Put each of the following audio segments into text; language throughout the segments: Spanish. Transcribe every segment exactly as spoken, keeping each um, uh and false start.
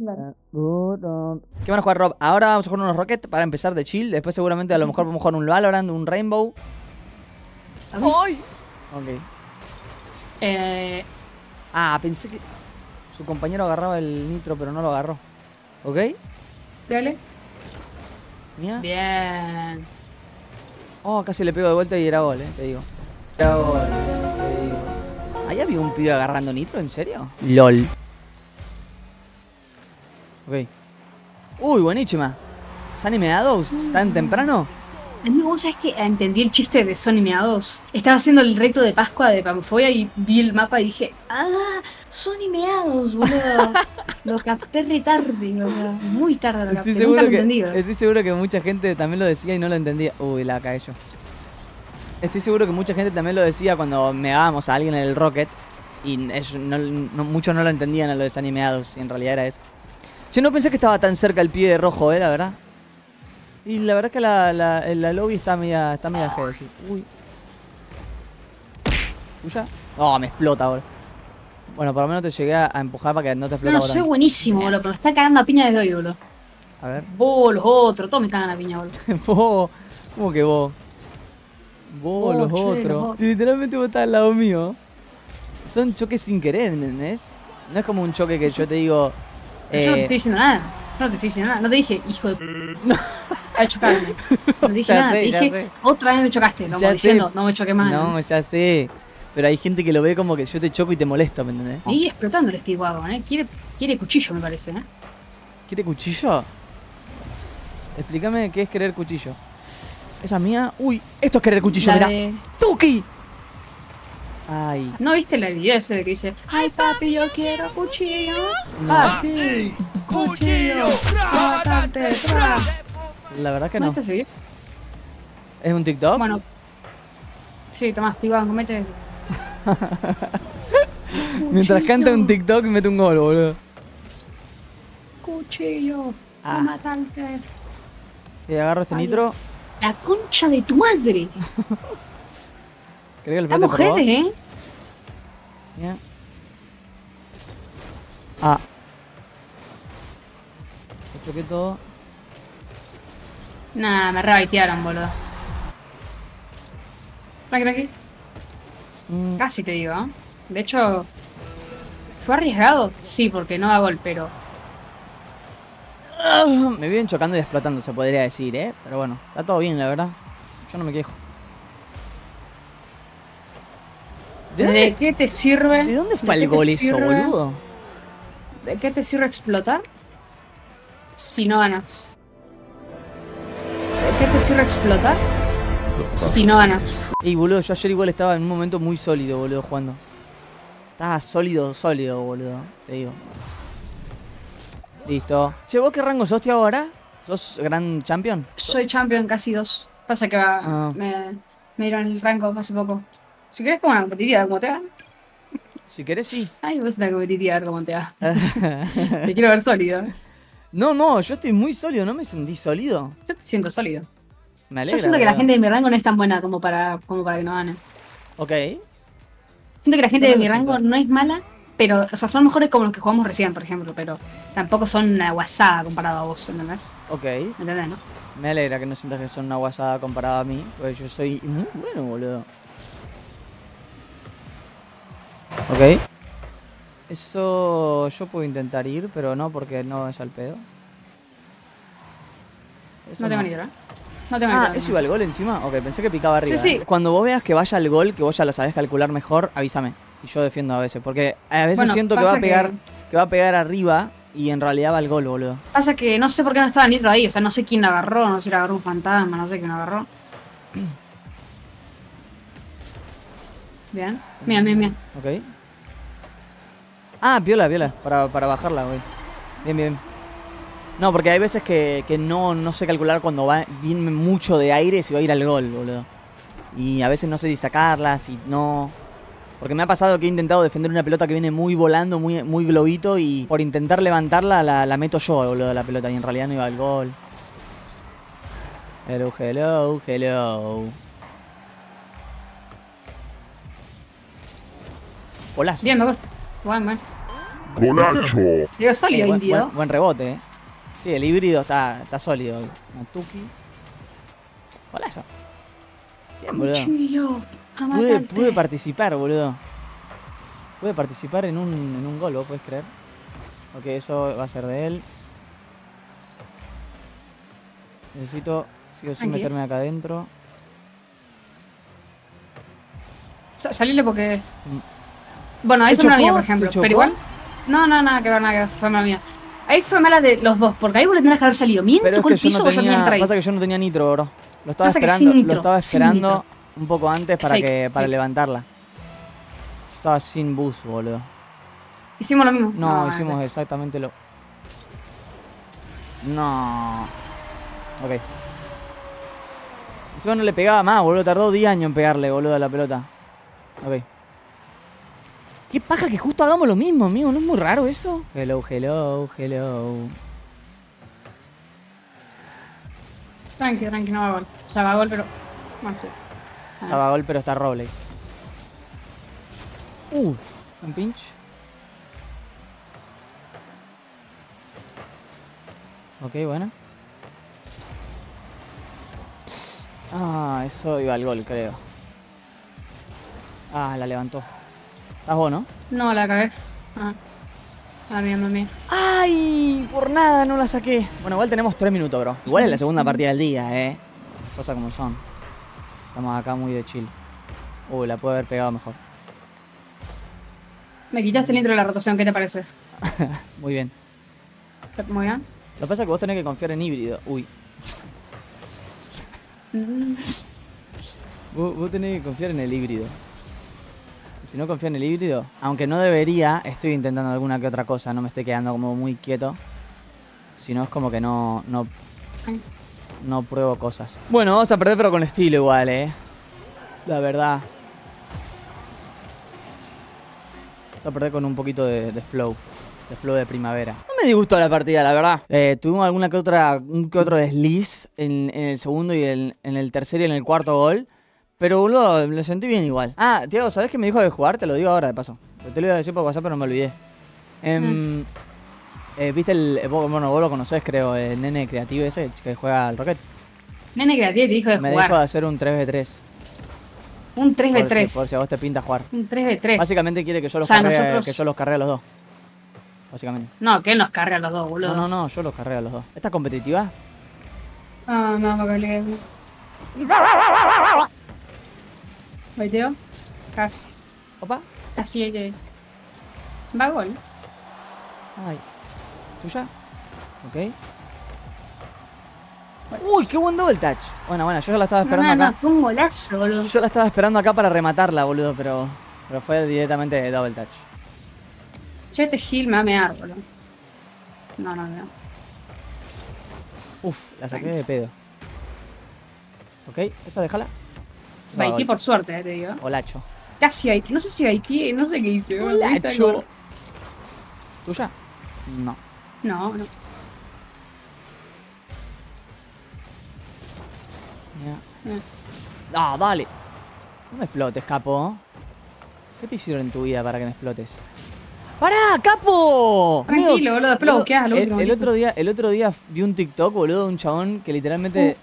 Vale. ¿Qué van a jugar, Rob? Ahora vamos a jugar unos Rocket para empezar de chill. Después seguramente a lo mejor vamos a jugar un Valorant, un Rainbow. ¡Ay! Ok. Eh, Ah, pensé que su compañero agarraba el nitro, pero no lo agarró. ¿Ok? dale. Mía. Bien. Oh, casi le pego de vuelta y era gol, eh, te digo. Era gol, te digo. ¿Ahí había un pibe agarrando nitro? ¿En serio? LOL. Ok. Uy, buenísima. ¿Sunny Meadows? ¿Tan temprano? Amigo, vos sabés que entendí el chiste de Sony Meadows. Estaba haciendo el reto de Pascua de Pamfoya y vi el mapa y dije, ¡ah! Sony Meadows, boludo. Lo capté re tarde, boludo. Muy tarde lo capté. Estoy Nunca seguro, lo que, entendí, boludo. estoy seguro que mucha gente también lo decía y no lo entendía. Uy, la caí yo. Estoy seguro que mucha gente también lo decía cuando meábamos a alguien en el Rocket. Y eso, no, no, muchos no lo entendían a lo de Sunny Meadows y en realidad era eso. Yo no pensé que estaba tan cerca el pie de rojo, eh, la verdad. Y la verdad es que la, la, la lobby está media, está media G, sí. Uy. ¿Tuya? No, me explota ahora. Bueno, por lo menos te llegué a empujar para que no te No, explote no, ahora. soy buenísimo, boludo, pero me está cagando a piña desde hoy, boludo. A ver. Vos, los otros, todos me cagan a piña, boludo. Vos, ¿cómo que vos? Vos, Vos, los che, los otros. otros. Si literalmente vos estás al lado mío. Son choques sin querer, ¿entendés? No es como un choque que yo te digo... Yo no te Eh, estoy diciendo nada. Yo no te estoy diciendo nada. No te dije, hijo de p. A chocarme. No te dije Ya nada. sé, Te ya dije, sé. otra vez me chocaste. Como Ya diciendo, sé. no me choque más. No, ya sé. Pero hay gente que lo ve como que yo te choco y te molesto, ¿me entendés? Y explotando el Speedwagon, ¿eh? Quiere, quiere cuchillo, me parece, ¿eh? ¿Quiere cuchillo? Explícame qué es querer cuchillo. ¿Esa es mía? Uy, esto es querer cuchillo, La mirá. de... ¡Tuki! Ay. ¿No viste el video ese de que dice, ay papi, yo quiero cuchillo? No. Ah, sí. Cuchillo. Bastante. Tra. La verdad que ¿No no. viste ese video? ¿Es un TikTok? Bueno. Sí, Tomás, Speedwagon, comete. Mientras canta un TikTok mete un gol, boludo. Cuchillo. Ah. A matarte. Y agarro este Ay, nitro. La concha de tu madre. ¿Querés que el Estamos plate, por favor? gente, ¿eh? Bien. Ah. Esto que todo. Nah, me rebaitearon, boludo. Tranqui, tranqui. Mm. Casi te digo, ¿eh? De hecho, ¿fue arriesgado? Sí, porque no da gol, pero... Ah, me vienen chocando y explotando, se podría decir, ¿eh? Pero bueno, está todo bien, la verdad. Yo no me quejo. ¿De ¿De, dónde, qué te sirve? ¿de dónde fue ¿De el qué te gol eso, sirve? boludo? ¿De qué te sirve explotar? Si no ganas. ¿De qué te sirve explotar? Si no ganas. Ey, boludo, yo ayer igual estaba en un momento muy sólido, boludo, jugando. Estaba sólido, sólido, boludo, te digo. Listo. Che, ¿vos qué rango sos, tío, ahora? ¿Sos gran champion? Soy champion casi dos. Pasa que va, Ah. me, me dieron el rango hace poco. Si querés pongo una competitiva, ¿cómo te va? Si querés, sí. Ay, vos una competitiva, a ver cómo te va. Te quiero ver sólido. No, no, yo estoy muy sólido, ¿no me sentí sólido? Yo te siento sólido. Me alegra. Yo siento que la boludo. gente de mi rango no es tan buena como para, como para que no gane. Ok. Siento que la gente No de me mi lo rango siento. no es mala, pero, o sea, son mejores como los que jugamos recién, por ejemplo, pero tampoco son una guasada comparado a vos, ¿entendés? Ok. ¿Me entendés, no? Me alegra que no sientas que son una guasada comparada a mí, porque yo soy muy bueno, boludo. Ok. Eso yo puedo intentar ir, pero no porque no es al pedo. Eso No tengo ni idea. No tengo ni Ah, idea. ¿eso iba al gol encima? Ok, pensé que picaba arriba. Sí, sí. ¿eh? Cuando vos veas que vaya al gol, que vos ya lo sabés calcular mejor, avísame. Y yo defiendo a veces, porque a veces Bueno, siento que va pasa a pegar que- que... va a pegar arriba y en realidad va al gol, boludo. Pasa que no sé por qué no estaba Nitro ahí, o sea, no sé quién lo agarró, no sé si lo agarró un fantasma, no sé quién lo agarró. Bien. Mira, mira, mira. Ok. Ah, viola, viola, para, para bajarla, güey. Bien, bien. No, porque hay veces que, que no, no sé calcular cuando va viene mucho de aire si va a ir al gol, boludo. Y a veces no sé si sacarla, si no... Porque me ha pasado que he intentado defender una pelota que viene muy volando, muy, muy globito, y por intentar levantarla la, la meto yo, boludo, la pelota, y en realidad no iba al gol. Hello, hello, hello. Hola. Bien, me acuerdo. Bueno, bueno. Golacho. Digo, sólido, Eh, buen, híbrido. buen- buen rebote, eh. Sí, el híbrido está, está sólido. Matuki. Golazo. Bien, boludo. Cuchillo. A Pude, matarte. pude participar, boludo. Pude participar en un, en un gol, ¿vos podés creer? Ok, eso va a ser de él. Necesito, sí o sí, Tranqui. meterme acá adentro. Sa- Salile porque... Mm. Bueno, ahí ¿Te fue mala chocó? mía, por ¿Te ejemplo. chocó? Pero igual... No, no, nada que ver, nada que ver. Fue mala mía. Ahí fue mala de los dos, porque ahí vos le tendrás que haber salido. Bien, Pero es tocó que el yo piso, no vos ya tenías que estar tenía. ahí. Pasa que yo no tenía nitro, bro. Lo estaba Pasa que esperando. sin nitro, lo estaba sin esperando nitro. un poco antes para Fake, que. para fake. levantarla. Yo estaba sin boost, boludo. Hicimos lo mismo. No, Ah, hicimos ok. exactamente lo. No. Ok. Encima no le pegaba más, boludo. Tardó diez años en pegarle, boludo, a la pelota. Ok. Qué paja que justo hagamos lo mismo, amigo. ¿No es muy raro eso? Hello, hello, hello. Tranqui, tranqui, no va a gol. O sea, va a gol, pero... Bueno, sí. Ah. Estaba gol, pero está Roble. Uh, un pinch. Ok, bueno. Ah, eso iba al gol, creo. Ah, la levantó. ¿Estás vos, no? No, la cagué. Ah. Ah, mía, mía, mía. ¡Ay! Por nada no la saqué. Bueno, igual tenemos tres minutos, bro. Igual es la segunda partida del día, eh. Cosas como son. Estamos acá muy de chill. Uy, la puede haber pegado mejor. Me quitaste el intro de la rotación, ¿qué te parece? Muy bien. Muy bien. Lo que pasa es que vos tenés que confiar en híbrido. Uy. Mm. Vos, vos tenés que confiar en el híbrido. Si no confío en el híbrido, aunque no debería, estoy intentando alguna que otra cosa. No me estoy quedando como muy quieto. Si no es como que no, no, no pruebo cosas. Bueno, vamos a perder pero con estilo igual, eh. La verdad. Vamos a perder con un poquito de, de flow. De flow de primavera. No me disgustó la partida, la verdad. Eh, tuvimos alguna que otra, un que otro desliz en, en el segundo y el, en el tercer y en el cuarto gol. Pero, boludo, lo sentí bien igual. Ah, Tiago, ¿sabés qué me dijo de jugar? Te lo digo ahora, de paso. Te lo iba a decir por WhatsApp, pero me olvidé. Em, Mm. eh, ¿Viste el... eh, vos- bueno, vos lo conocés, creo, el nene creativo ese que juega al Rocket? Nene creativo te dijo de Me jugar. dijo de hacer un tres ve tres. Un tres ve Por si- tres. Por si a vos te pinta jugar. Un tres ve tres. Básicamente quiere que yo los O sea, cargue, nosotros- que yo los cargue a los dos. Básicamente. No, que él nos carga a los dos, boludo. No, no, no, yo los cargué a los dos. ¿Esta es competitiva? Ah, no, porque le... Baiteo. Casi. Opa. Casi ahí te... Va a gol. Ay. ¿Tuya? Ok. Uy, qué buen double touch. Bueno, bueno, yo ya la estaba No, esperando no, acá. no, fue un golazo, boludo. Yo la estaba esperando acá para rematarla, boludo, pero, pero fue directamente double touch. Che, este Gil me va a mear, boludo. No, no, no. Uf, la saqué de pedo. Ok, esa déjala. Va, Baití gol. por suerte, eh, te digo. Olacho. Casi Baití. No sé si Baití, no sé qué hice. boludo, me hice Olacho. algo. ¿Tuya? No. No, no. Mira. Eh. No, dale. No me explotes, capo. ¿Qué te hicieron en tu vida para que me explotes? ¡Pará, capo! Tranquilo, Amigo, boludo, después lo buqueás al el, último, el listo. otro día, el otro día vi un TikTok, boludo, de un chabón que literalmente...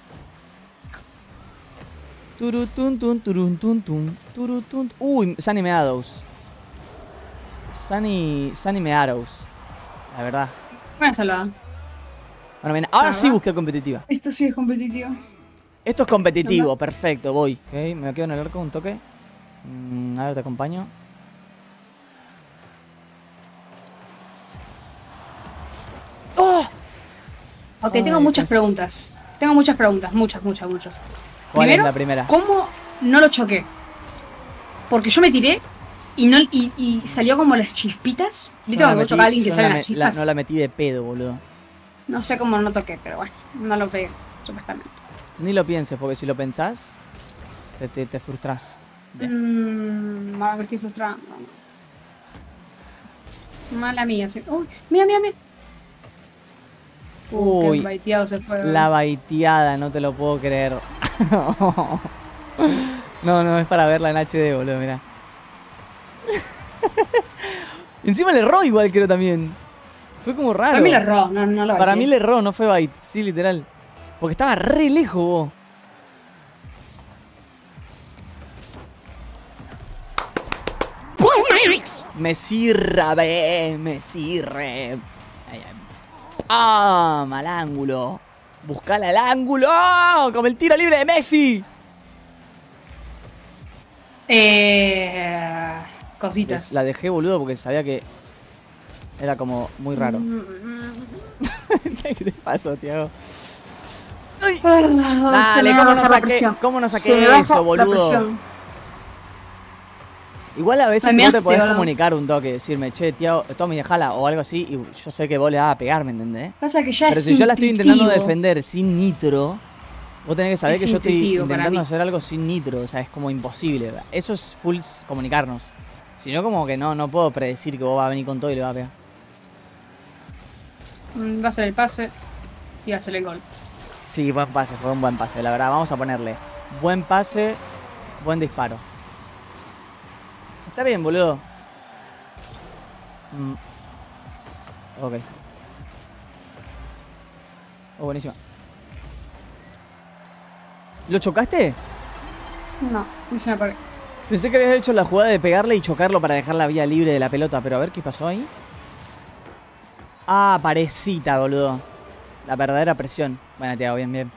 Turutun, tun, turun, tun, tun, turutun. Uy, Sunny Meadows. Sunny, Sunny Meadows. La verdad. Bueno, salvada. Bueno, bien, ahora Ah, sí va. busqué competitiva. Esto sí es competitivo. Esto es competitivo, perfecto, voy. Ok, me quedo en el arco un toque. Mm, a ver, te acompaño. ¡Oh! Ok, Ay, tengo muchas casi. preguntas. Tengo muchas preguntas, muchas, muchas, muchas. ¿Cuál Primero, es la primera? ¿cómo no lo choqué? Porque yo me tiré y no y, y salió como las chispitas. Yo ¿Viste no la cuando vos metí- chocás a alguien que yo no salen la las me- la- chispas? no la metí de pedo, boludo. No sé cómo no toqué, pero bueno, no lo pegué, supuestamente. Ni lo pienses, porque si lo pensás, te, te, te frustras. Mmm, me estoy frustrada. No, no. Mala mía, sí. Uy, mira, mira, mira. Uh, Uy, qué baiteado se fue. La baiteada, no te lo puedo creer. No, no, es para verla en H D, boludo, mirá. Encima le erró igual, creo también. Fue como raro. Para mí le erró, no, no lo Para baiteé. mí le erró, no fue bait. Sí, literal. Porque estaba re lejos, vos. Me sirve, me sirve. ¡Ah! Mal ángulo. Buscala al ángulo. Como el tiro libre de Messi. Eh, cositas. La dejé, boludo, porque sabía que era como muy raro. ¿Qué te pasó, Tiago? Ay. Ah, Dale, ¿cómo no saqué, ¿cómo no saqué eso, boludo? Igual a veces Ay, tú me te haste, podés boludo. comunicar un toque, decirme, che, Tiago, Tommy, dejala o algo así, y yo sé que vos le vas a pegar, ¿me entendés? Pasa que ya Pero es si yo la estoy intentando intuitivo. defender sin nitro, vos tenés que saber Es que yo estoy intuitivo para intentando mí. hacer algo sin nitro, o sea, es como imposible. Eso es full comunicarnos. Si no, como que no, no puedo predecir que vos vas a venir con todo y le vas a pegar. Mm, Va a ser el pase y va a ser el gol. Sí, buen pase, fue un buen pase, la verdad. Vamos a ponerle buen pase, buen disparo. Está bien, boludo. Mm. Ok. Oh, buenísimo. ¿Lo chocaste? No, no se me paró. Pensé que habías hecho la jugada de pegarle y chocarlo para dejar la vía libre de la pelota, pero a ver qué pasó ahí. Ah, parecita, boludo. La verdadera presión. Bueno, Tiago, bien, bien.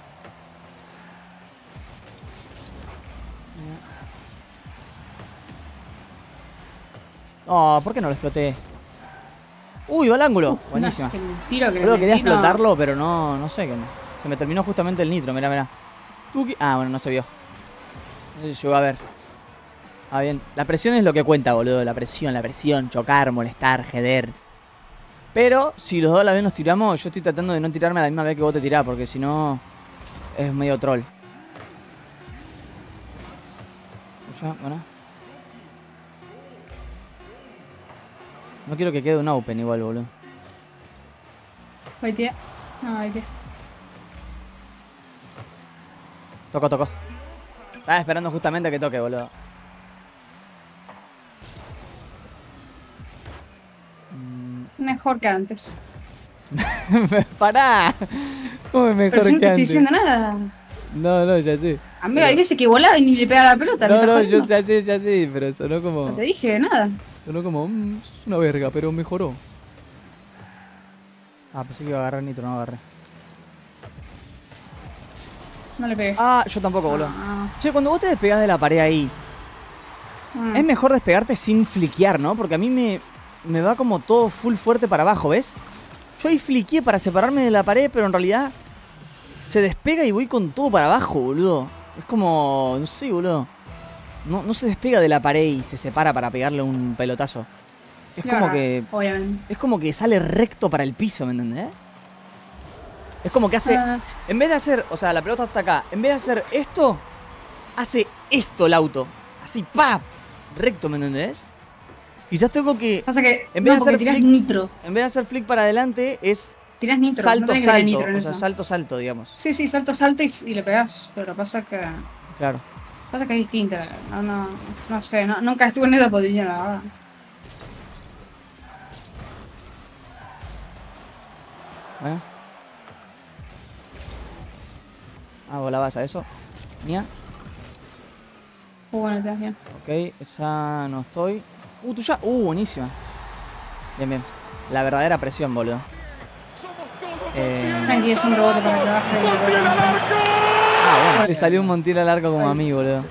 Oh, ¿por qué no lo exploté? Uy, va al ángulo. Uf, Buenísima. no, es que el tiro que Boludo, le quería metí, no. explotarlo, pero no, no sé. Se me terminó justamente el nitro, mirá, mirá. Tuki. Ah, bueno, no se vio. No sé si llegó a ver. Ah, bien. La presión es lo que cuenta, boludo. La presión, la presión. Chocar, molestar, jeder. Pero si los dos a la vez nos tiramos, yo estoy tratando de no tirarme a la misma vez que vos te tirás, porque si no es medio troll. Ya, bueno. No quiero que quede un open igual, boludo. Baiteé. No, baiteé. Tocó, tocó. Estaba esperando justamente a que toque, boludo. Mejor que antes. ¡Pará! ¿Cómo es mejor Pero si no que te estoy antes? diciendo nada. No, no, ya sé. Amigo, hay veces que volaba y ni le pegaba la pelota. ¿me No, estás no, jodiendo? yo ya sé, ya sé, pero sonó como... No te dije nada. Sonó como... "Mm, es una verga, pero mejoró". Ah, pensé que iba a agarrar nitro, no agarré. No le pegué. Ah, yo tampoco, boludo. Ah, Che, cuando vos te despegás de la pared ahí, ah. es mejor despegarte sin fliquear, ¿no? Porque a mí me, me va como todo full fuerte para abajo, ¿ves? Yo ahí fliqueé para separarme de la pared, pero en realidad se despega y voy con todo para abajo, boludo. Es como... no sé, boludo. No, no se despega de la pared y se separa para pegarle un pelotazo. Es Y como ahora, que... Obviamente. Es como que sale recto para el piso, ¿me entendés? Es como que hace... Ah, En vez de hacer... O sea, la pelota está acá. En vez de hacer esto, hace esto el auto. Así, ¡pap! Recto, ¿me entendés? Quizás tengo que... pasa que. En vez No, de porque hacer tirás flick- nitro. En vez de hacer flick para adelante, es Tirás nitro. no salto, tenés que tener salto. nitro en O sea, eso. salto, salto, digamos. Sí, sí, salto, salta y, y le pegás. Pero pasa que. Claro. Pasa que es distinta. No, no, no sé. No, nunca estuve en esa posición, la verdad. Bueno. Hago la base a eso. Mía. Uh, bueno, te das bien. Ok, esa no estoy. Uh, tuya. Uh, buenísima. Bien, bien. La verdadera presión, boludo. Eh... Tranqui, es un rebote para que baje. Ah, bueno. Le salió un Montiel al arco como a mí, boludo.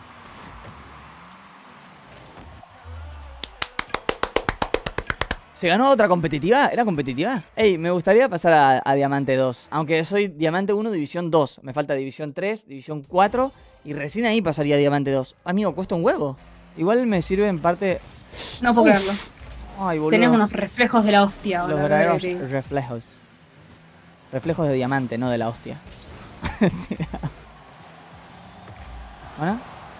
¿Se ganó otra competitiva? ¿Era competitiva? Ey, me gustaría pasar a, a Diamante dos. Aunque soy Diamante uno, División dos. Me falta División tres, División cuatro. Y recién ahí pasaría a Diamante dos. Amigo, cuesta un huevo. Igual me sirve en parte... No puedo Uf. creerlo. Ay, boludo. Tenés unos reflejos de la hostia, Los boludo. verdaderos que te- reflejos. Reflejos de diamante, no de la hostia. ¿Bueno?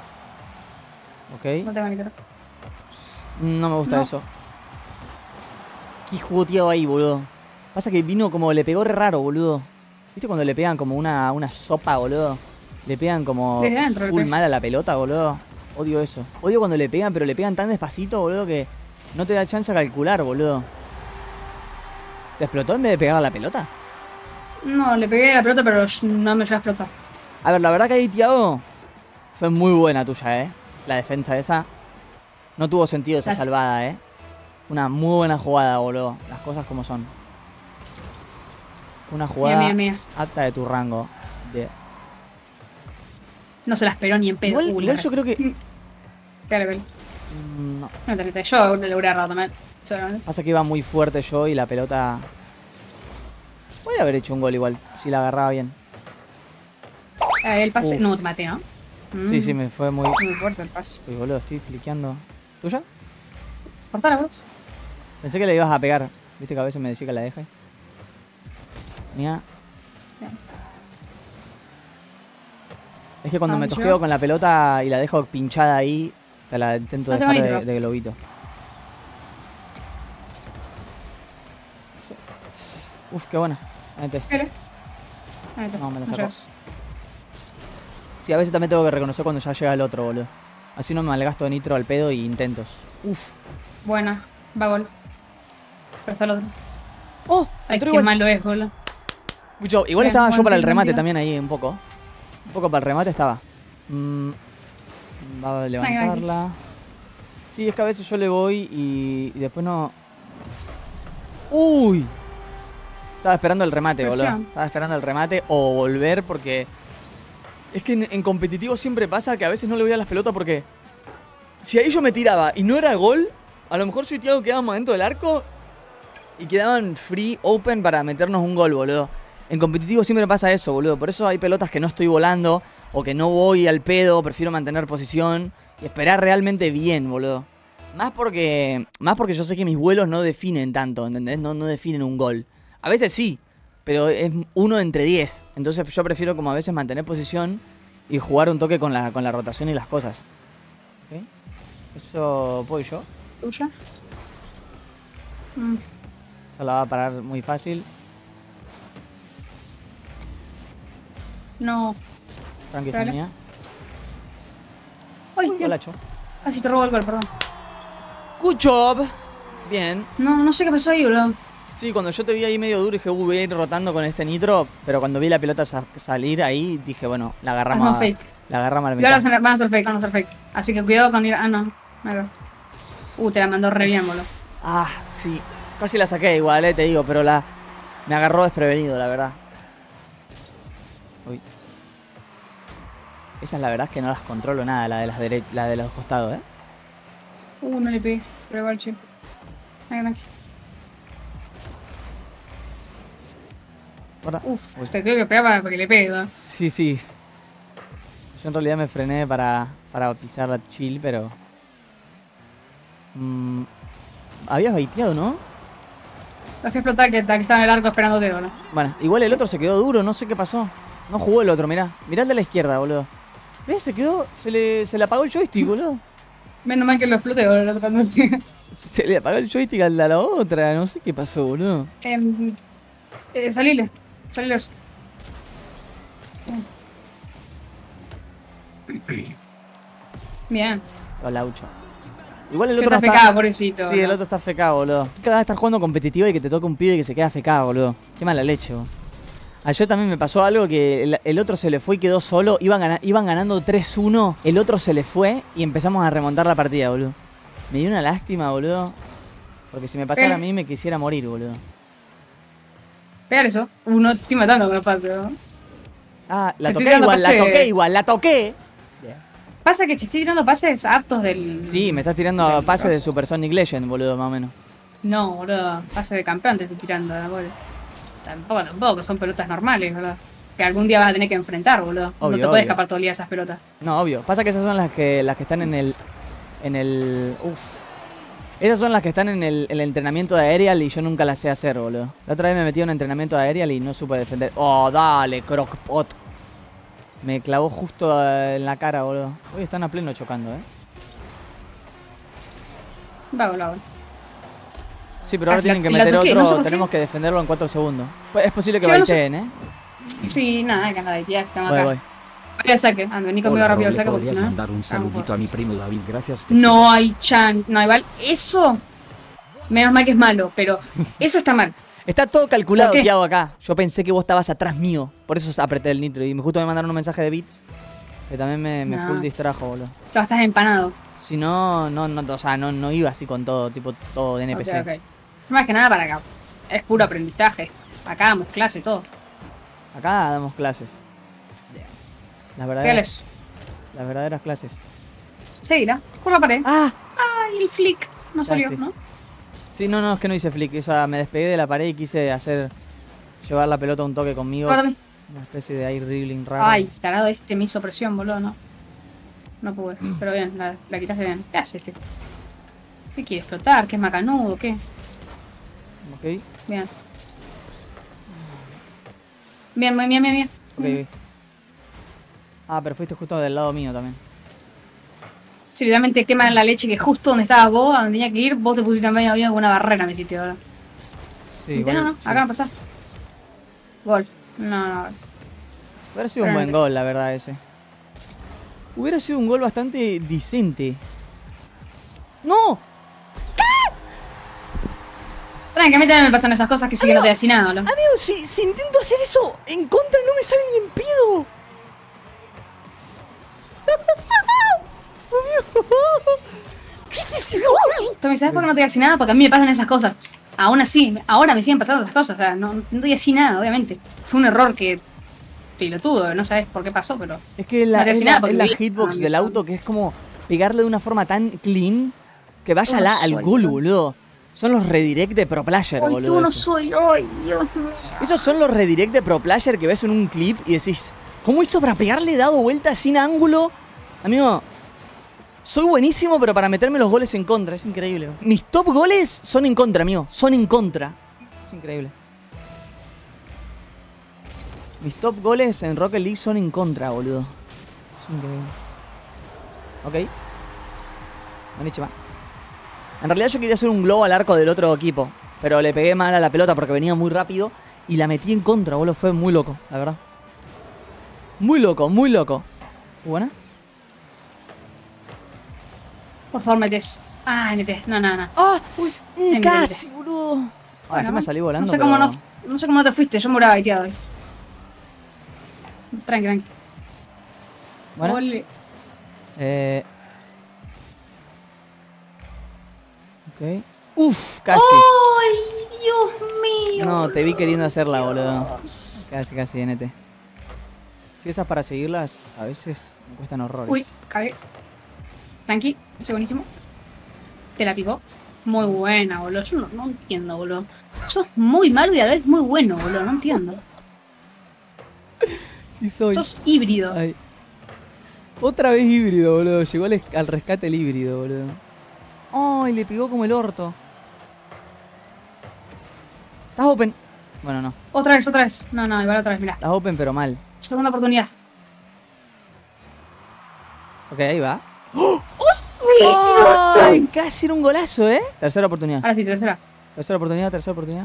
Ok. No tengo nitro. No me gusta No. eso. Qué jugoteado ahí, boludo. Pasa que vino como... Le pegó re raro, boludo. ¿Viste cuando le pegan como una, una sopa, boludo? Le pegan como Desde adentro le full pega. mal a la pelota, boludo. Odio eso. Odio cuando le pegan, pero le pegan tan despacito, boludo, que No te da chance a calcular, boludo. ¿Te explotó en vez de pegar a la pelota? No, le pegué a la pelota, pero no me llegó a explotar. A ver, la verdad que ahí, Thiago, fue muy buena tuya, ¿eh? La defensa esa. No tuvo sentido esa Gracias. salvada, ¿eh? Una muy buena jugada, boludo. Las cosas como son. Una jugada Mira, mira, mira. apta de tu rango. De... No se la esperó ni en pedo. Igual, Uh, igual la- yo creo que... Pégale, pégale. mm, No. No te metas. Yo le hubiera errado también. Seguramente. Pasa que iba muy fuerte yo y la pelota... Podría haber hecho un gol igual, si la agarraba bien. Eh, el pase. Uf. No, te maté, ¿no? Mm, Sí, sí, me fue muy... Muy fuerte el pase. Uy, boludo, estoy fliqueando. ¿Tuya? Cortala, bro. Pensé que le ibas a pegar. Viste que a veces me decía que la deje. Mía. Bien. Es que cuando Ah, me ¿yo? tosqueo con la pelota y la dejo pinchada ahí, te la intento No tengo dejar de, nitro. de globito. Uf, qué buena. Vete. Pégale. Ahí está. No, me la No sacó. llegas. Sí, a veces también tengo que reconocer cuando ya llega el otro, boludo. Así no me malgasto de nitro al pedo y intentos. Uf. Buena. Va gol. Pero está el otro. ¡Oh! Ay, entró qué igual. malo es, boludo. Mucho. Igual Bien, estaba yo buen para el tiro, buen remate tiro. también ahí, un poco. Un poco para el remate estaba. Mm, va a levantarla. Sí, es que a veces yo le voy y, y después no... ¡Uy! Estaba esperando el remate, boludo. Presión. Estaba esperando el remate o volver porque... Es que en, en competitivo siempre pasa que a veces no le voy a las pelotas porque... Si ahí yo me tiraba y no era gol, a lo mejor yo y Thiago quedábamos dentro del arco y quedaban free, open para meternos un gol, boludo. En competitivo siempre pasa eso, boludo. Por eso hay pelotas que no estoy volando o que no voy al pedo, prefiero mantener posición y esperar realmente bien, boludo. Más porque más porque yo sé que mis vuelos no definen tanto, ¿entendés? No, no definen un gol. A veces sí, pero es uno entre diez. Entonces yo prefiero como a veces mantener posición y jugar un toque con la, con la rotación y las cosas. ¿Ok? Eso puedo yo. ¿Tuya? Mm. Eso la va a parar muy fácil. No. Tranqui, esa Dale. mía. Ay, Uy, bien. golacho. Casi te robo el gol, perdón. Good job. Bien. No, no sé qué pasó ahí, boludo. Sí, cuando yo te vi ahí medio duro dije, uh, voy a ir rotando con este nitro. Pero cuando vi la pelota sa- salir ahí, dije, bueno, la agarramos. Hazme un a- fake. La agarramos a la Y ahora mitad. se- van a hacer fake, van a hacer fake. Así que cuidado con ir. Ah, no. Acá. Uh, te la mandó re bien, boludo. Ah, sí. Casi la saqué igual, eh, te digo, pero la me agarró desprevenido, la verdad. Uy. Esas la verdad es que no las controlo nada, la de las dere- la de los costados, eh. Uh, no le pegué. Pero igual, chido. Venga, tranqui. Guarda. Uf, Uy. te tengo que pegar para que le pegue, ¿no? Sí, sí. Yo en realidad me frené para, para pisar la chill, pero... Mm, habías baiteado, ¿no? La fui a explotar que, que estaba en el arco esperándote, boludo. Bueno, igual el otro se quedó duro, no sé qué pasó. No jugó el otro, mirá. Mirá el de la izquierda, boludo. ¿Ves? Se quedó... Se le, se le apagó el joystick, boludo. Menos mal que lo exploté, boludo. Tratando de... Se le apagó el joystick a la, a la otra. No sé qué pasó, boludo. eh, eh, salile. Salile eso. Bien. Lo laucho. Igual el Que otro está no fecado, pobrecito. Sí, el boludo. otro está fecado, boludo. Cada vez estás jugando competitivo y que te toca un pibe que se queda fecado, boludo. Qué mala leche, boludo. Ayer también me pasó algo que el, el otro se le fue y quedó solo. Iban, gana- iban ganando tres uno. El otro se le fue y empezamos a remontar la partida, boludo. Me dio una lástima, boludo. Porque si me pasara Eh. a mí me quisiera morir, boludo. Pegar eso. Uh, no te estoy matando con el pase, ¿no? Ah, la Te estoy toqué tirando igual, la pases. toqué igual, la toqué. Pasa que te estoy tirando pases aptos del. Sí, me estás tirando del pases de Ross. Supersonic Legend, boludo, más o menos. No, boludo. Pase de campeón te estoy tirando, boludo. Tampoco, tampoco, son pelotas normales, boludo. Que algún día vas a tener que enfrentar, boludo. no Obvio, te puedes obvio. escapar todo el día de esas pelotas. No, obvio. Pasa que esas son las que las que están en el en el uf. Esas son las que están en el, el entrenamiento de aerial y yo nunca las sé hacer, boludo. La otra vez me metí en un entrenamiento de aerial y no supe defender. Oh, dale, crockpot. Me clavó justo eh, en la cara, boludo. Hoy están a pleno chocando, eh. Va, boludo. Sí, pero ahora Ah, tienen la- que la meter toqué, otro, no sé por qué. tenemos que defenderlo en cuatro segundos. Pues es posible que Sí, no sé- baiteen, eh. Sí, nada, que nada, ya estamos Voy, acá. voy. Voy al saque, ando, vení conmigo Hola, rápido al Roble, saque porque si ¿podrías no. mandar un vamos saludito por- a mi primo David? Gracias. te No hay chan. No, igual, eso Menos mal que es malo, pero eso está mal. Está todo calculado, ¿Por qué? Tiago, acá. Yo pensé que vos estabas atrás mío. Por eso apreté el nitro. Y justo me mandaron un mensaje de Beats. Que también me, me No. full distrajo, boludo. Ya estás empanado. Si no, no, no, o sea, no, no iba así con todo, tipo, todo de N P C. Ok, ok. Más que nada para acá. Es puro aprendizaje. Acá damos clase y todo. Acá damos clases. Las verdaderas, Fíjales. las verdaderas clases. Seguirá. Por la pared. ¡Ah! Ay, el flick. No Ya salió, sí. ¿no? Sí, no, no, es que no hice flick. Eso, me despegué de la pared y quise hacer... Llevar la pelota un toque conmigo. Mátame. Una especie de air dribbling raro. Ay, tarado este me hizo presión, boludo, no. No pude. Pero bien, la, la quitaste bien. ¿Qué hace este? ¿Qué quiere explotar? ¿Qué es macanudo? ¿Qué? Ok, Bien. Bien, bien, bien, bien, bien. ok. Ah, pero fuiste justo del lado mío también. Si literalmente queman la leche que justo donde estabas vos, a donde tenía que ir, vos te pusiste en medio avión con una barrera en mi sitio ahora. Sí, ¿Viste? igual, No, no, sí. acá no pasa. Gol. No, no. Hubiera sido un buen gol, la verdad, ese. Hubiera sido un gol bastante decente. ¡No! Tranqui, a mí también me pasan esas cosas que sí que no te decís nada, boludo. Amigo, si, si intento hacer eso en contra no me sale ni en pedo. Amigo. ¿Qué es ese gol? Tommy, ¿sabes por qué no te decís nada? Porque a mí me pasan esas cosas. Aún así, ahora me siguen pasando esas cosas. O sea, no, no te decís nada, obviamente. Fue un error que... Pilotudo, no sabes por qué pasó, pero... Es que la, No te es decís la, nada porque es la vi- hitbox Ah, del no. auto que es como pegarle de una forma tan clean que vaya Yo no la, al soy, gol, boludo. boludo. Son los redirect de Pro Player, Ay, boludo. tú no esos. soy, ay, Dios mío. Esos son los redirect de Pro Player que ves en un clip y decís, ¿cómo hizo para pegarle dado vuelta sin ángulo? Amigo, soy buenísimo, pero para meterme los goles en contra, es increíble. Mis top goles son en contra, amigo, son en contra. Es increíble. Mis top goles en Rocket League son en contra, boludo. Es increíble. Ok. Buenísima. En realidad yo quería hacer un globo al arco del otro equipo, pero le pegué mal a la pelota porque venía muy rápido y la metí en contra, boludo. Fue muy loco, la verdad. Muy loco, muy loco. ¿Buena? Por favor, metes. Ah, metes. No, no, no. ¡Ah! Uy, Mm, mete, casi, mete. boludo. Ah, Bueno, encima salí volando, no sé cómo pero... no, no sé cómo no te fuiste, yo me hubiera baiteado hoy. Tranqui, tranqui. ¿Buena? Ole. Eh... Ok. Uf, casi. ¡Ay, Dios mío! No, te vi queriendo hacerla, boludo. Dios. Casi, casi, N T. Si esas para seguirlas, a veces me cuestan horrores. Uy, cagué. Tranqui, ese buenísimo. Te la picó. Muy buena, boludo. Yo no, no entiendo, boludo. Sos muy malo y a la vez muy bueno, boludo. No entiendo. Sí soy. Sos híbrido. Ay. Otra vez híbrido, boludo. Llegó al, al rescate el híbrido, boludo. Ay, le pegó como el orto. Estás open. Bueno, no. Otra vez, otra vez. No, no, igual otra vez, mirá. Estás open, pero mal. Segunda oportunidad. Ok, ahí va. ¡Sí! ¡Ay! Casi era un golazo, ¿eh? Tercera oportunidad. Ahora sí, tercera. Tercera oportunidad, tercera oportunidad.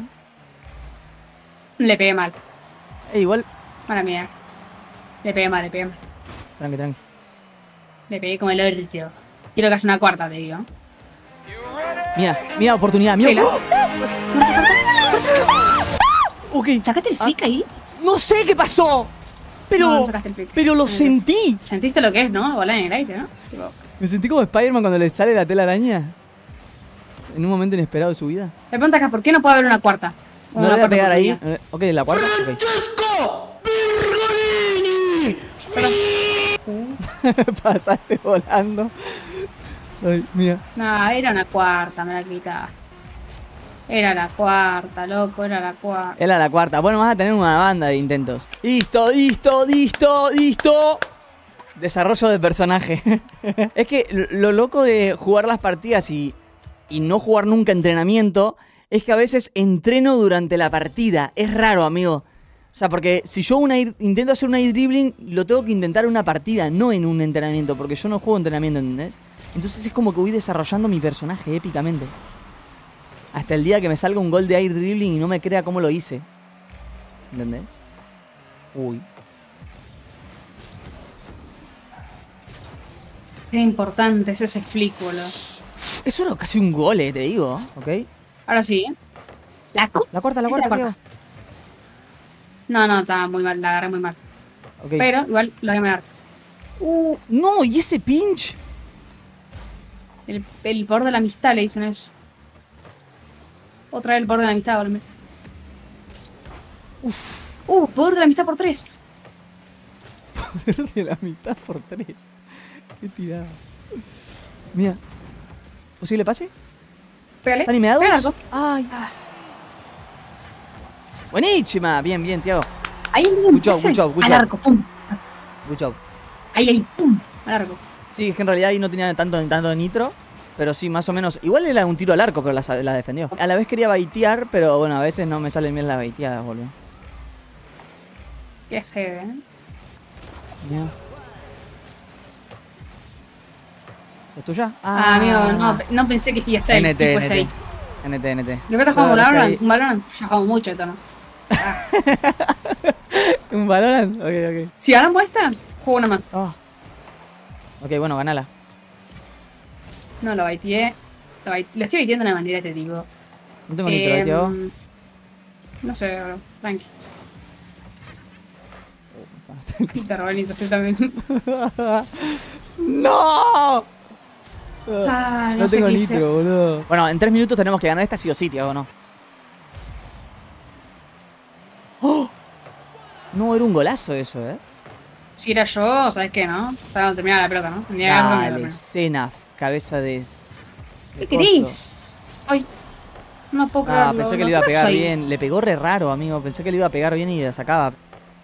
Le pegué mal. Eh, igual. Mala mía. Le pegué mal, le pegué mal. Tranqui, tranqui. Le pegué como el orto. Quiero que haya una cuarta, te digo. Mira, mira, oportunidad. Mira. Sí, ¿no? Ok. ¿Sacaste el flick ahí? No sé qué pasó. Pero. No, no sacaste el flick. Pero lo Eh, sentí. Sentiste lo que es, ¿no? Volar en el aire, ¿no? Tipo, Me sentí como Spider-Man cuando le sale la tela araña. En un momento inesperado de su vida. me preguntas acá, ¿por qué no puede haber una cuarta? No Una le voy a cuarta pegar ahí. oportunidad. Eh, Ok, la cuarta. Ok. Pasaste volando. Ay, mía. No, era una cuarta, me la quitaste. Era la cuarta, loco, era la cuarta. Era la cuarta. Bueno, vas a tener una banda de intentos. Listo, listo, listo, listo. Desarrollo de personaje. Es que lo lo loco de jugar las partidas y, y no jugar nunca entrenamiento es que a veces entreno durante la partida. Es raro, amigo. O sea, porque si yo una air- intento hacer un air dribbling, lo tengo que intentar en una partida, no en un entrenamiento, porque yo no juego entrenamiento, ¿entendés? Entonces es como que voy desarrollando mi personaje épicamente. Hasta el día que me salga un gol de air dribbling y no me crea cómo lo hice. ¿Entendés? Uy. Qué importante es ese flick, boludo. Eso era casi un gol, eh, te digo. ¿Ok? Ahora sí, ¿eh? La, cu- La corta, la esa corta, la tío. corta. No, no, está muy mal, la agarré muy mal. Ok. Pero igual lo voy a meter. Uh, no, ¿y ese pinch? El, el poder de la amistad le dicen eso. Otra vez el poder de la amistad, boludo. Uf. Uh, poder de la amistad por tres. De la mitad por tres. Qué tirada. Mira. ¿Posible pase? Pégale. ¿Están animados? Pégale, arco. Ay. Buenísima. Bien, bien, Tiago. Ahí el Good job, good job, good al job. arco, pum. Good job. Ahí, ahí, pum. Al arco. Sí, es que en realidad ahí no tenía tanto, tanto nitro. Pero sí, más o menos. Igual era un tiro al arco, pero la, la defendió. A la vez quería baitear, pero bueno, a veces no me salen bien las baiteadas, boludo. Qué heavy, ¿eh? Ya. ¿Es tuya? Ah, amigo, no, no pensé que sí está el N T, tipo ese ahí. N T, N T. ¿De verdad jugamos Valorant? ¿Un Valorant? Ya jugamos mucho esto, ¿no? Ah. ¿Un Valorant? Ok, ok. Si ganamos esta, juego una más. Oh. Ok, bueno, ganala. No, lo baiteé. Lo, bait- lo estoy baiteando de una manera este tipo. No tengo nitro, ¿eh, Tiago? Em, No sé, bro. Tranqui. Te robé el nitro, sí, también. ¡No! Ah, no, No sé tengo qué hice. nitro, boludo. Bueno, en tres minutos tenemos que ganar esta sí o sí, Tiago, ¿no? ¡Oh! No, era un golazo eso, ¿eh? Si era yo, ¿sabes qué, no? Ya no terminaba la pelota, ¿no? Tenía que agarrarme Dale, también. Zenaf, cabeza de... de ¿Qué coso. querés? Ay, no puedo Ah, creerlo. pensé que ¿no? le iba a ¿Qué pegar soy? bien. Le pegó re raro, amigo. Pensé que le iba a pegar bien y la sacaba.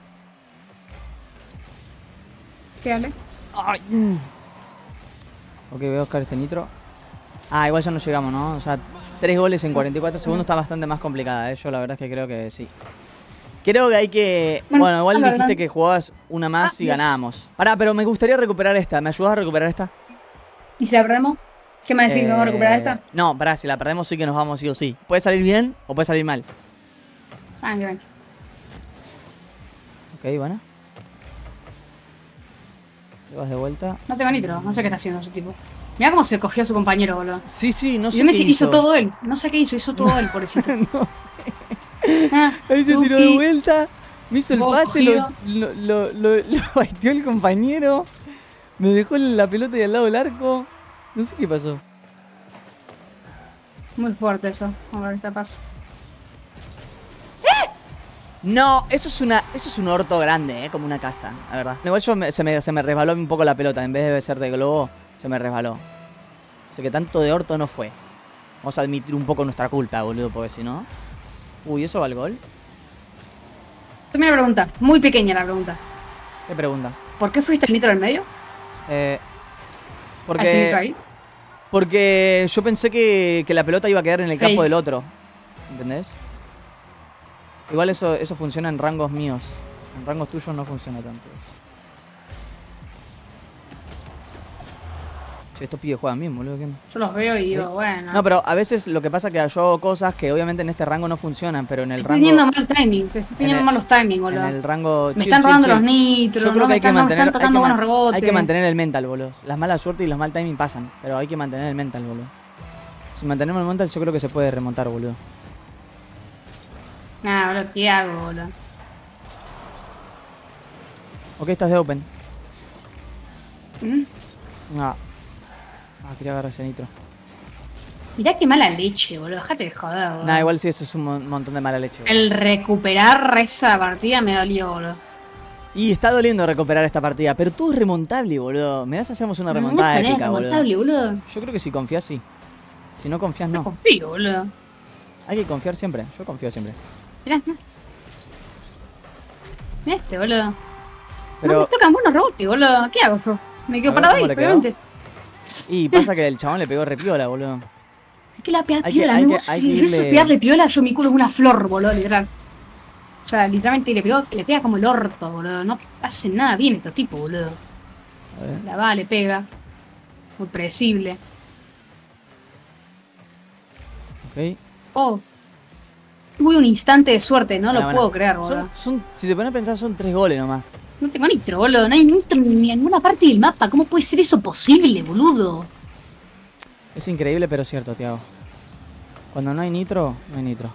¿Qué, Ale? Ay. mm. Ok, voy a buscar este nitro. Ah, igual ya no llegamos, ¿no? O sea, tres goles en cuarenta y cuatro segundos está bastante más complicada, ¿eh? Yo la verdad es que creo que sí. Creo que hay que... Bueno, Bueno, igual habla, dijiste habla. que jugabas una más Ah, y Dios. ganábamos. Pará, pero me gustaría recuperar esta. ¿Me ayudas a recuperar esta? ¿Y si la perdemos? ¿Qué me decís? Eh, ¿Vamos a recuperar esta? No, pará, si la perdemos sí que nos vamos sí o sí. Puede salir bien o puede salir mal. Ah, que ven. Ok, bueno. Te vas de vuelta. No tengo nitro, no sé qué está haciendo ese tipo. Mirá cómo se cogió a su compañero, boludo. Sí, sí, no Y sé yo me qué hizo, hizo. hizo todo él. No sé qué hizo, hizo todo él, pobrecito. No sé. Ah, Ahí se tiró Tuki. de vuelta. Me hizo el Vos pase, lo, cogido. lo, lo, lo, lo baiteó el compañero. Me dejó la pelota y al lado del arco. No sé qué pasó. Muy fuerte eso. Vamos a ver esa paz. No, eso es una, eso es un orto grande, eh, como una casa, la verdad. Igual yo me- se, me, se me resbaló un poco la pelota, en vez de ser de globo, se me resbaló. O sea que tanto de orto no fue. Vamos a admitir un poco nuestra culpa, boludo, porque si no... Uy, ¿eso va al gol? También una pregunta, muy pequeña la pregunta. ¿Qué pregunta? ¿Por qué fuiste el nitro del medio? Eh, ¿A ese nitro porque, ahí? porque yo pensé que, que la pelota iba a quedar en el campo Fake. del otro. ¿Entendés? Igual eso, eso funciona en rangos míos. En rangos tuyos no funciona tanto. Che, estos pibes juegan bien, boludo. ¿qué? Yo los veo y digo, bueno. No, pero a veces lo que pasa es que yo hago cosas que obviamente en este rango no funcionan, pero en el estoy rango... teniendo mal timing, estoy teniendo el- malos timing, En boludo. el rango... Me chill, están chill, robando chill. los nitros, Yo creo no que me hay que están, no me mantener, están hay que tocando buenos man- rebotes. hay que mantener el mental, boludo. Las malas suerte y los mal timing pasan, pero hay que mantener el mental, boludo. Si mantenemos el mental yo creo que se puede remontar, boludo. Nah, boludo, ¿qué hago, boludo? Ok, estás de open. ¿Mm? Ah, ah quería agarrar ese nitro. Mirá qué mala leche, boludo. Dejate de joder, boludo. Nah, igual sí, eso es un mon- montón de mala leche, boludo. El recuperar esa partida me dolió, boludo. Y está doliendo recuperar esta partida, pero todo es remontable, boludo. Me das si hacemos una remontada no es épica, boludo. remontable, boludo. Yo creo que si confías, sí. Si no confías, No no. confío, boludo. Hay que confiar siempre. Yo confío siempre. Mirá, mirá. Mirá este, boludo. No Pero... me tocan buenos rebotes, boludo. ¿Qué hago yo? Me quedo A ver, parado ahí, ¿cómo le quedó? obviamente. Y pasa que el chabón le pegó repiola, boludo. Es que la pega Hay que- piola, hay no que- sé hay si que yo irle- soy pegarle piola, yo mi culo es una flor, boludo, literal. O sea, literalmente le pegó, le pega como el orto, boludo. No hacen nada bien estos tipos, boludo. A ver. La va, le pega. Muy predecible. Ok. Oh. Tuve un instante de suerte, no Buena, lo buena. puedo creer, boludo. Son, son, si te pones a pensar, son tres goles nomás. No tengo nitro, boludo. No hay nitro ni en ninguna parte del mapa. ¿Cómo puede ser eso posible, boludo? Es increíble, pero cierto, Tiago. Cuando no hay nitro, no hay nitro.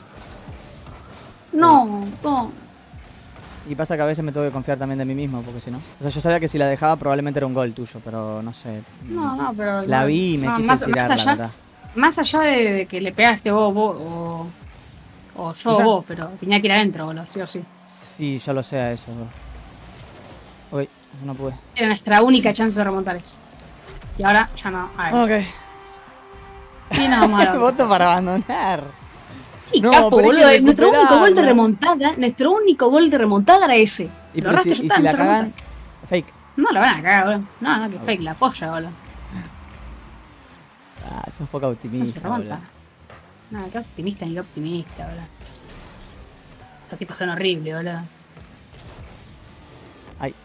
No, no. Y pasa que a veces me tengo que confiar también de mí mismo, porque si no... O sea, yo sabía que si la dejaba probablemente era un gol tuyo, pero no sé. No, no, pero... La no, vi y me no, quise más, tirar, más allá, la verdad. Más allá de, de que le pegaste vos, vos o, o yo ¿Y o ya? vos, pero tenía que ir adentro, boludo, sí o sí. Sí, yo lo sé a eso. Bro. Uy, no pude. Era nuestra única chance de remontar eso. Y ahora ya no. A ver. Ok. Y nada malo. Voto para abandonar. Sí, No, capo, pero hay que boludo. Nuestro único gol de recuperarla. remontada, nuestro único gol de remontada era ese. Y, Lo pero si, resto ya y está, si no la se cagan, remonta. fake. No la van a cagar, boludo. No, no, que fake, la polla, boludo. Ah, sos poco No se optimista, remonta. boludo. No, qué optimista ni qué optimista, boludo. Estos tipos son horribles, boludo. Ay.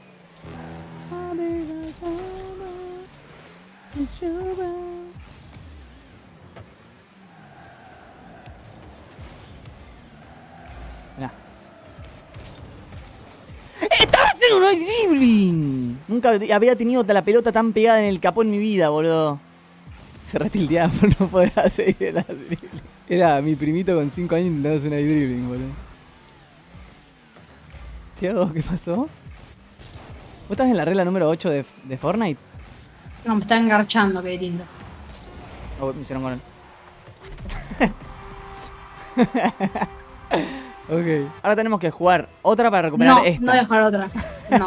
Mirá. ¡Estaba haciendo un dribbling! Nunca había tenido la pelota tan pegada en el capó en mi vida, boludo. Se retildeaba por no poder hacer el dribbling. Era mi primito con cinco años intentando hacer un dribbling, boludo. Tiago, ¿qué pasó? ¿Vos estás en la regla número ocho de, de Fortnite? No, me está engarchando, qué lindo. Oh, me hicieron con él. Ok. Ahora tenemos que jugar otra para recuperar No, esta. no voy a jugar otra. No.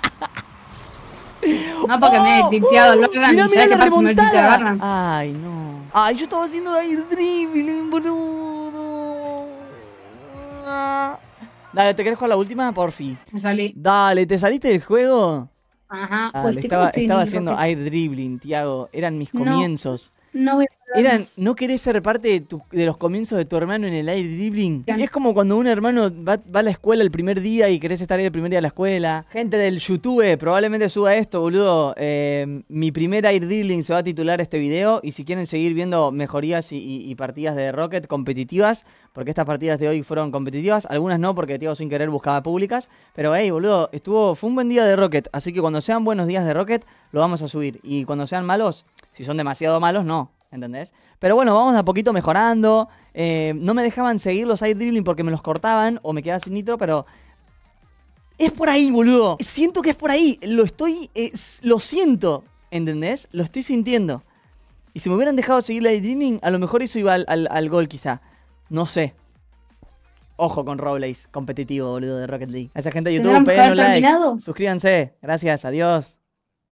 No, porque me he limpiado el Barland Mirá, y ¿sabes mirá qué la pasa si me limpia el remontada. Barland? Ay, no. Ay, yo estaba haciendo air dribbling, boludo. Ah. Dale, ¿te querés jugar la última? Porfi. Me salí. Dale, ¿te saliste del juego? Ajá. Dale, Uy, estaba, estoy estaba en haciendo Rocket. air dribbling, Tiago. Eran mis No. comienzos. No voy a jugar Eran, más. ¿no querés ser parte de, tu- de los comienzos de tu hermano en el air dribbling? Claro. Es como cuando un hermano va, va a la escuela el primer día y querés estar ahí el primer día de la escuela. Gente del YouTube, probablemente suba esto, boludo. Eh, mi primer air dribbling se va a titular este video. Y si quieren seguir viendo mejorías y, y- y partidas de Rocket competitivas, porque estas partidas de hoy fueron competitivas, algunas no, porque Tiago sin querer buscaba públicas. Pero hey, boludo, estuvo, fue un buen día de Rocket. Así que cuando sean buenos días de Rocket, lo vamos a subir. Y cuando sean malos, si son demasiado malos, no. ¿Entendés? Pero bueno, vamos de a poquito mejorando. Eh, no me dejaban seguir los air dribbling porque me los cortaban o me quedaba sin nitro, pero... Es por ahí, boludo. Siento que es por ahí. Lo estoy... eh, lo siento. ¿Entendés? Lo estoy sintiendo. Y si me hubieran dejado seguir el air dribbling, a lo mejor eso iba al, al, al gol quizá. No sé. Ojo con Robles, competitivo, boludo, de Rocket League. A esa gente de YouTube, ¿Tendrán que peguen haber un like. terminado? Suscríbanse. Gracias, adiós.